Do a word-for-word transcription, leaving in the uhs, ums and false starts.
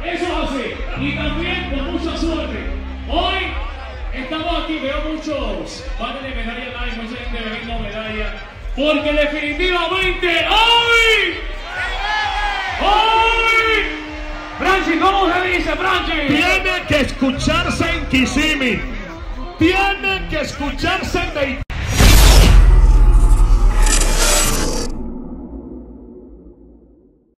Eso es así. Y también con mucha suerte. Hoy estamos aquí, veo muchos panes de medalla, hay mucha gente bebiendo medalla. Porque definitivamente hoy, hoy, Franchi, ¿cómo se dice, Franchi? Tiene que escucharse en Kissimmee. Tiene que escucharse en Daytona.